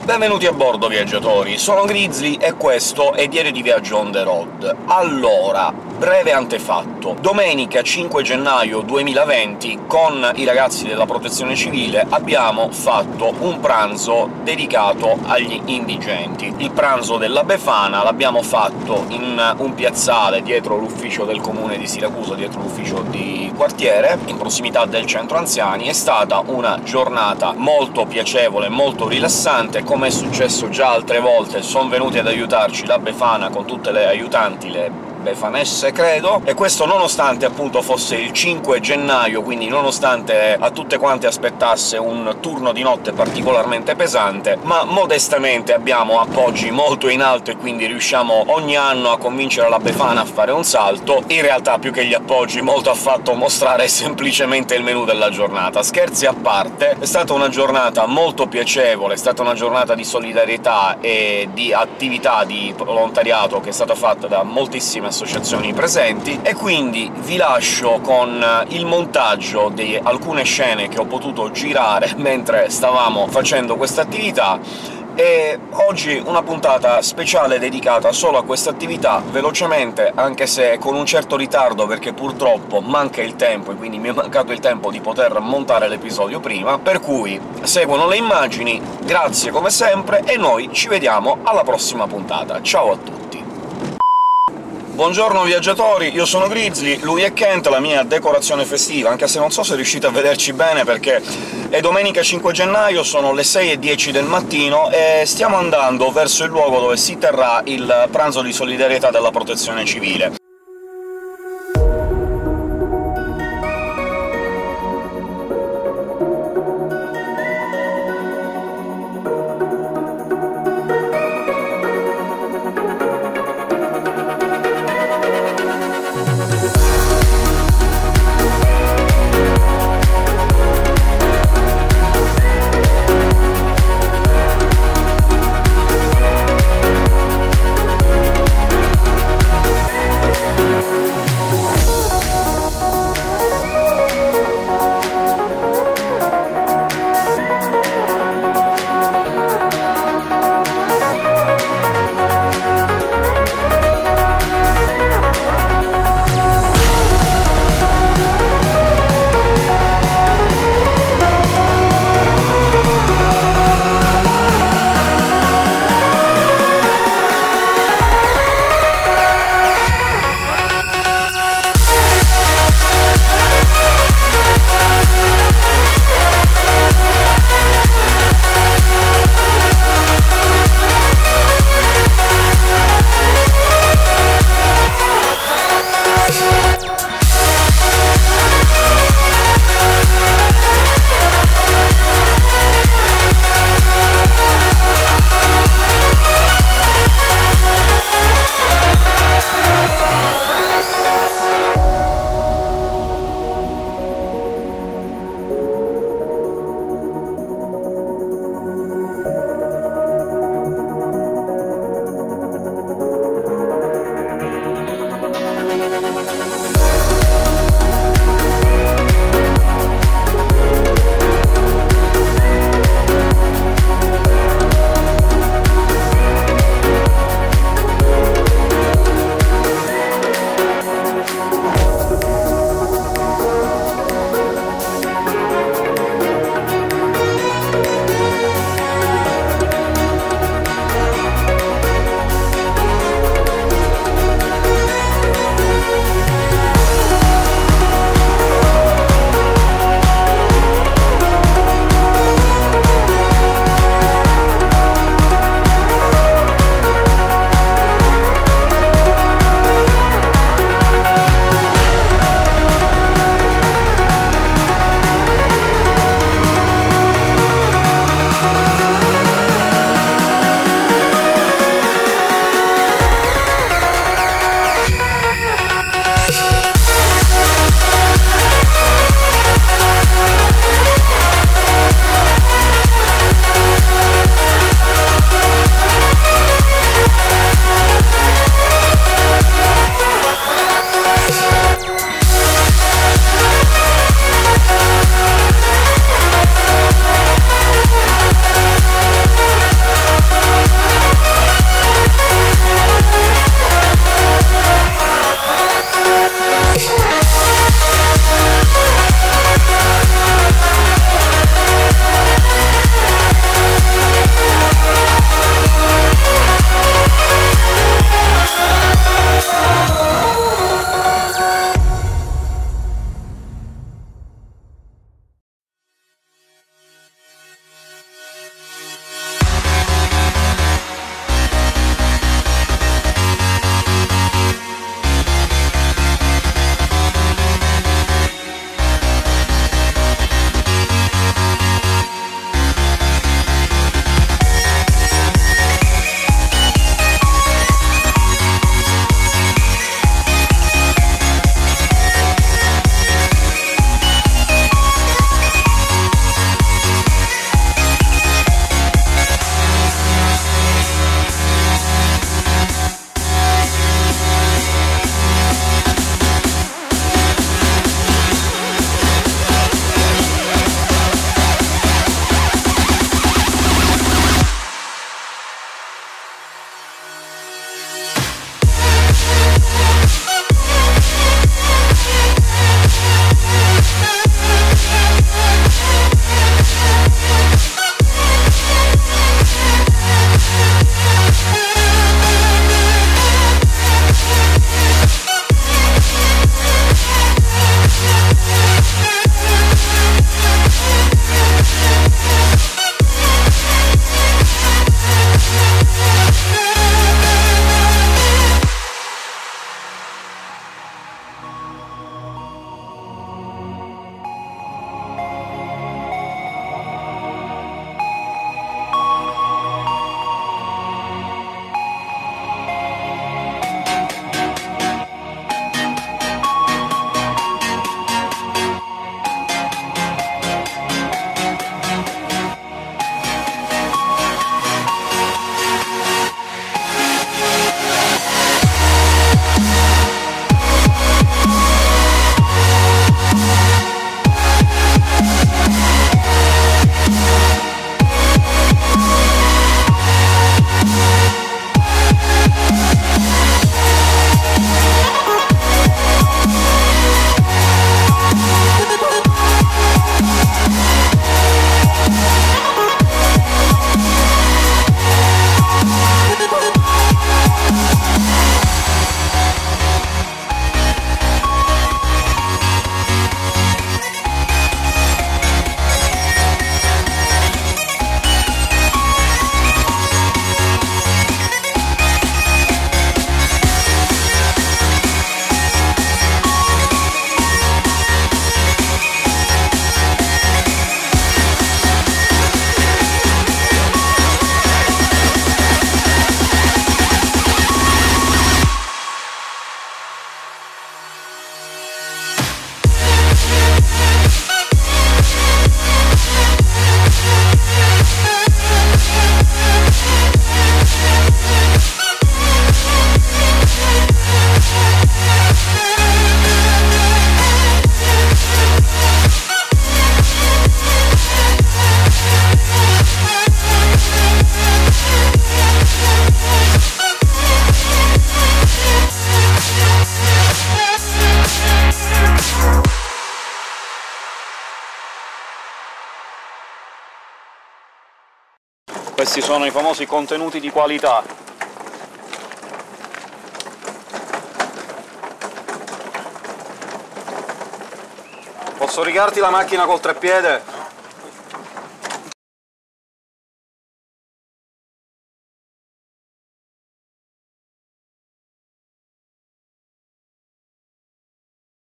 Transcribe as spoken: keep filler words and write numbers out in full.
Benvenuti a bordo, viaggiatori! Sono Grizzly e questo è Diario di Viaggio on the road. Allora, breve antefatto. Domenica cinque gennaio duemilaventi, con i ragazzi della Protezione Civile, abbiamo fatto un pranzo dedicato agli indigenti. Il pranzo della Befana l'abbiamo fatto in un piazzale dietro l'ufficio del comune di Siracusa, dietro l'ufficio di quartiere, in prossimità del centro anziani. È stata una giornata molto piacevole, molto rilassante. Come è successo già altre volte, son venuti ad aiutarci la Befana con tutte le aiutanti, le befanesse, credo, e questo nonostante appunto fosse il cinque gennaio, quindi nonostante a tutte quante aspettasse un turno di notte particolarmente pesante, ma modestamente abbiamo appoggi molto in alto e quindi riusciamo ogni anno a convincere la Befana a fare un salto. In realtà, più che gli appoggi, molto ha fatto mostrare semplicemente il menù della giornata. Scherzi a parte, è stata una giornata molto piacevole, è stata una giornata di solidarietà e di attività di volontariato che è stata fatta da moltissime associazioni presenti, e quindi vi lascio con il montaggio di alcune scene che ho potuto girare mentre stavamo facendo questa attività. E oggi una puntata speciale dedicata solo a questa attività, velocemente, anche se con un certo ritardo, perché purtroppo manca il tempo, e quindi mi è mancato il tempo di poter montare l'episodio prima, per cui seguono le immagini. Grazie come sempre, e noi ci vediamo alla prossima puntata. Ciao a tutti! Buongiorno viaggiatori, io sono Grizzly, lui è Kent, la mia decorazione festiva, anche se non so se riuscite a vederci bene perché è domenica cinque gennaio, sono le sei e dieci del mattino, e stiamo andando verso il luogo dove si terrà il pranzo di solidarietà della Protezione Civile. Questi sono i famosi contenuti di qualità. Posso rigarti la macchina col treppiede?